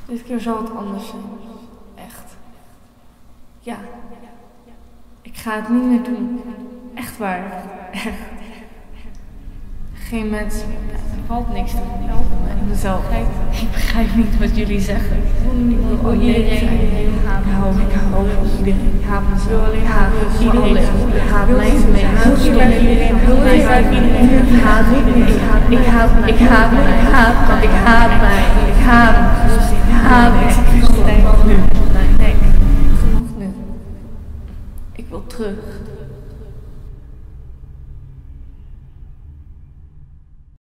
Dit keer zal het anders zijn. Echt. Ja. Ik ga het niet meer doen. Echt waar. Echt. Geen mensen. Er valt niks te helpen. Ik mezelf. Ik begrijp niet wat jullie zeggen. Ik wil iedereen. Ik hou van iedereen. Ik haat mezelf. Ik haat iedereen. Ik haat mij. Ik haat iedereen. Ik haat iedereen. Ik haat mij. Ik haat mij. Ik haat mij. Ik haat mij. Ik haat mij. Ik haat mij. Nee, genoeg nu. Ik wil terug.